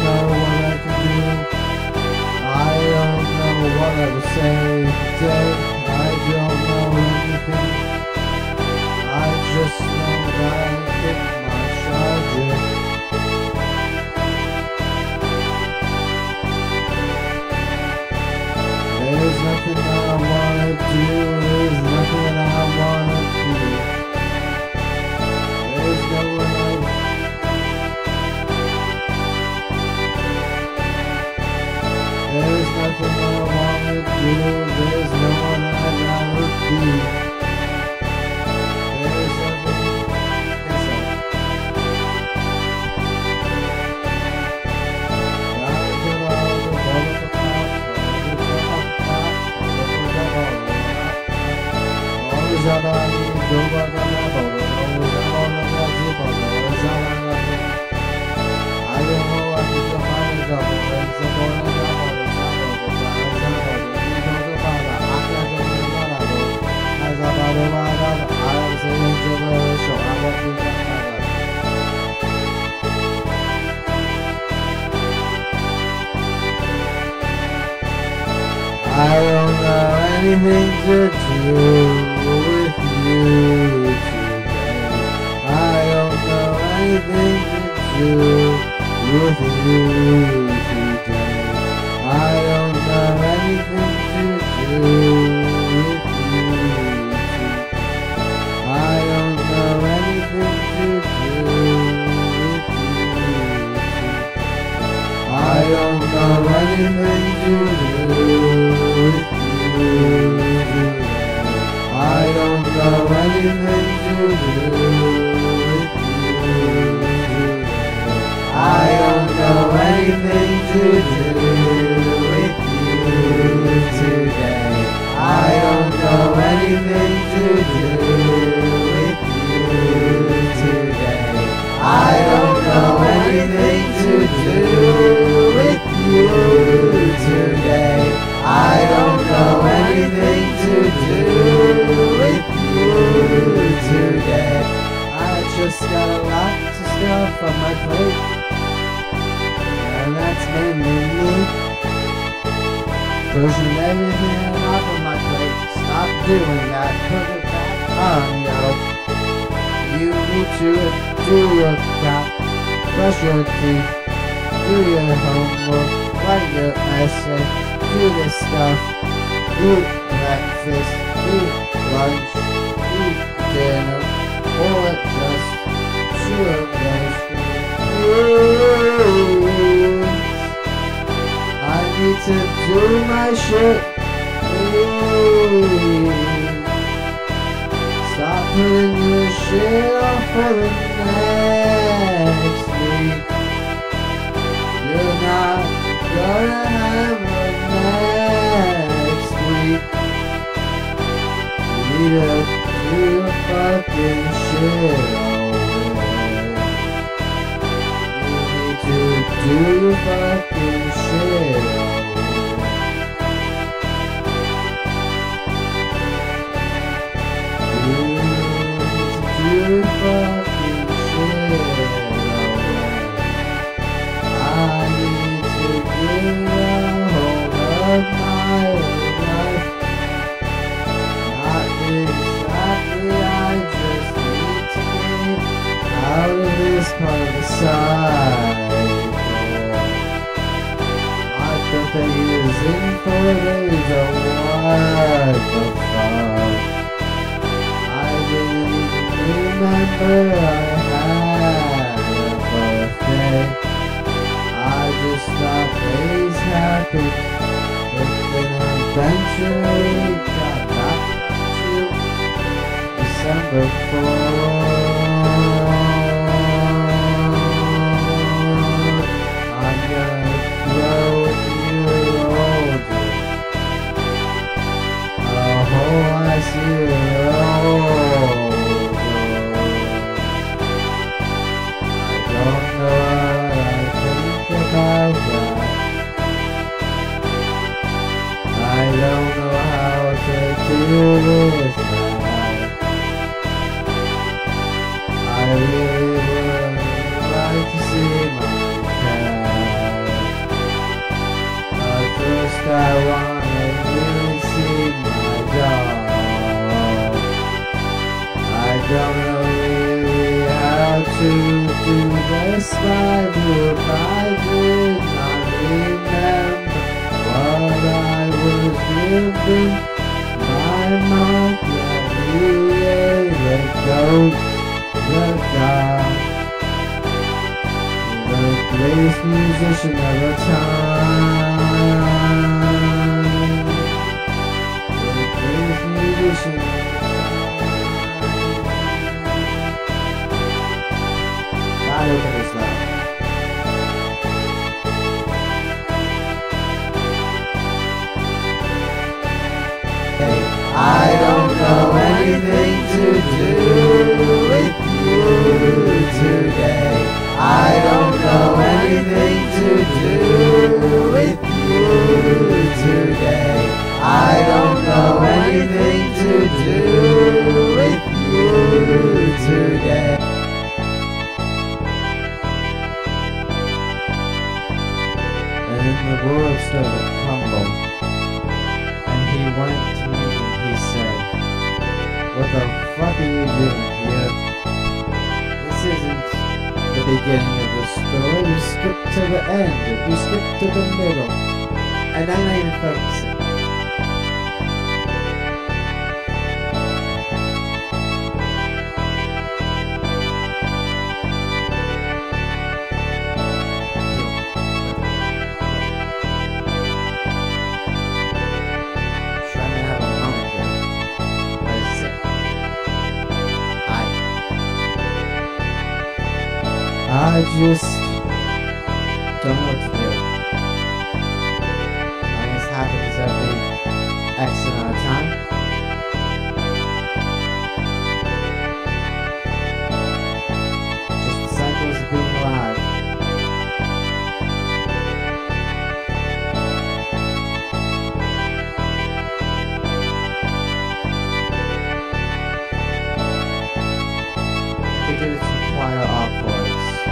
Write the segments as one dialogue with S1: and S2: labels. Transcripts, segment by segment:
S1: know what I can do. I don't know what I will say today. I don't know anything. I just know that I hit my charger. There's nothing that I wanna do. There's nothing that I wanna be. There's no one There's nothing that I wanna do. There's no one I'd rather be. There's nothing. I don't know anything to do with you today. I don't know anything to do with you today. I don't know anything to do with you today. I don't know anything to do with you today. I don't know anything to do. I don't know anything to do with you. I don't know anything to do with you today. I don't know anything to do with you today. I don't know anything to do with you today. I don't know anything to do with you today. I just got a lot of stuff on my plate, and that's mainly me. Pushing everything off of my plate. Stop doing that. Put it back on, yo. You need to do your crap. Brush your teeth. Do your homework. Write your essay. Do this stuff. Eat breakfast. Eat lunch. Eat dinner. Or just chew up those foods. I need to do my shit. Stop putting your shit off for the next week. You're not gonna have a next week. You need to do your fucking shit already. You need to do your fucking shit already. You need to do your fucking shit already. I need to get a hold of my life. Not exactly, I just need to get out of this part of the cycle. My birthday is in 4 days, oh what the fuck. I didn't even remember I had a birthday. I just thought days happened, but then eventually got back to December 4th. I'm gonna grow a year older, a whole ass year older. I don't know what I think about that. I don't know how to deal with that. I really would like to see my cat. in my mind that you are the goat, the god, the greatest musician of our time, the greatest musician of our time. God open his love. I don't know anything to do with you today. I don't know anything to do with you today. I don't know anything to do with you today. And then the world started to crumble. And he went to me and he said, "What the fuck are you doing here? This isn't the beginning of the story. You skipped to the end. You skipped to the middle. And I'm not even focusing." I just don't know what to do. And this happens every X amount of time. Just the cycles of being alive. I could give it some choir envoys.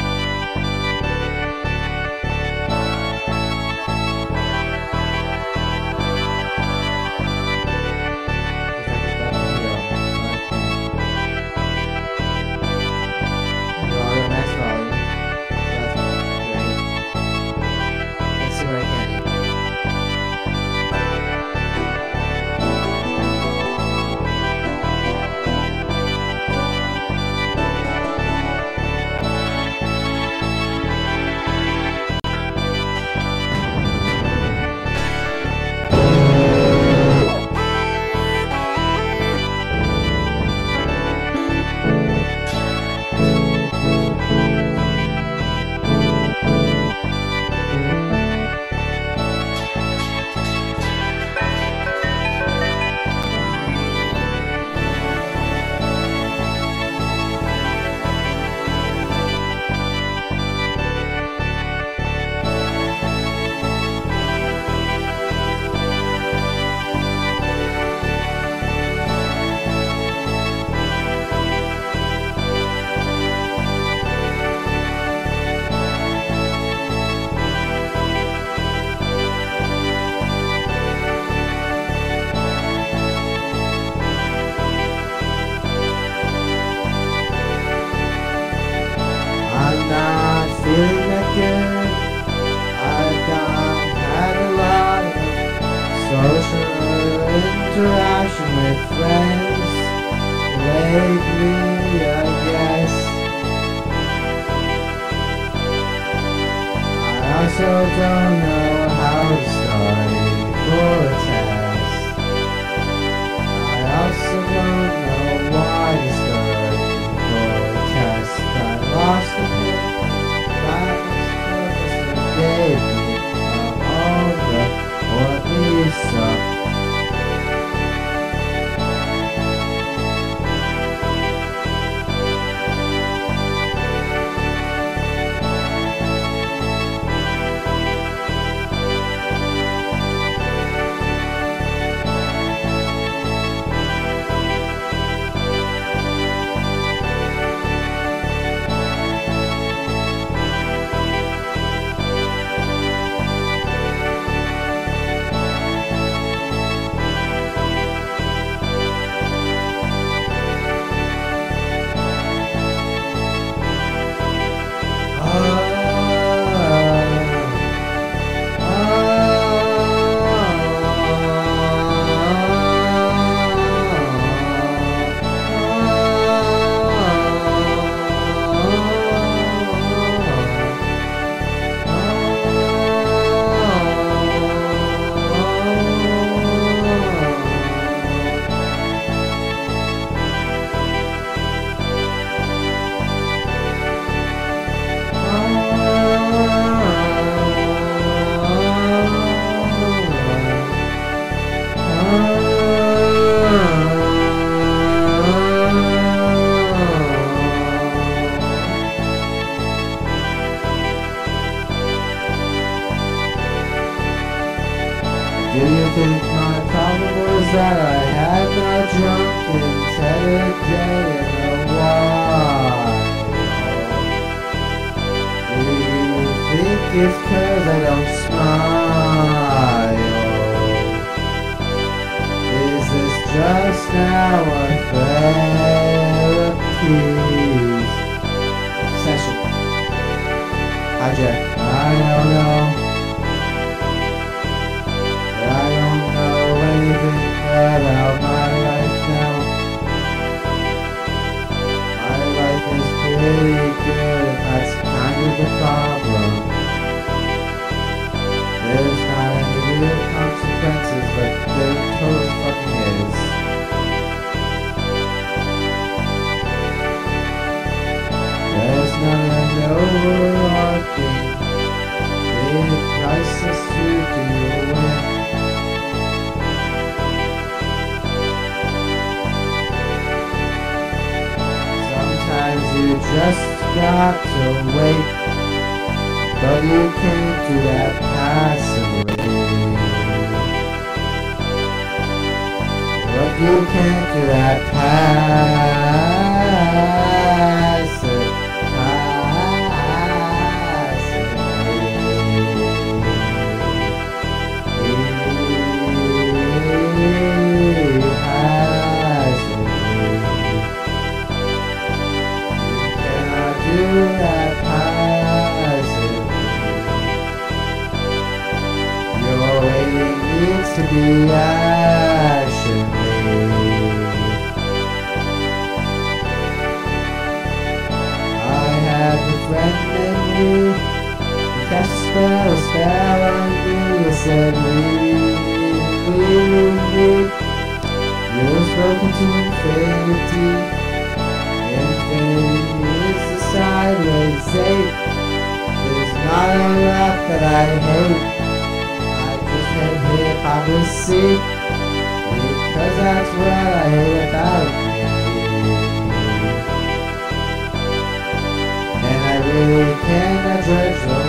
S1: Feeling that good. I've had a lot of social interaction with friends lately, I guess. I also don't know how to study for a test. I also don't know why to study for a test. I lost the pill. Gave me all the what we saw. Do you think my problem was that I had not drunk in 10 a day in a while? Do you think it's 'cause I don't smile? Is this just now a therapy session? Hi Jack, I don't know. I don't know anything about my life now. My life is pretty good, and that's kind of the problem. There's not any real consequences, but there totally fucking is. There's not an overarching big crisis to deal with. Sometimes you just got to wait, but you can't do that passively. But you can't do that passively. Do that passively. Your waiting needs to be actionly. I had a friend named Lee. He cast a spell on me. He said, leave. You were spoken to infinity. Infinity is the sideways 8. There's not a lot that I hate. I just hate hypocrisy, because that's what I hate about me. And I really cannot judge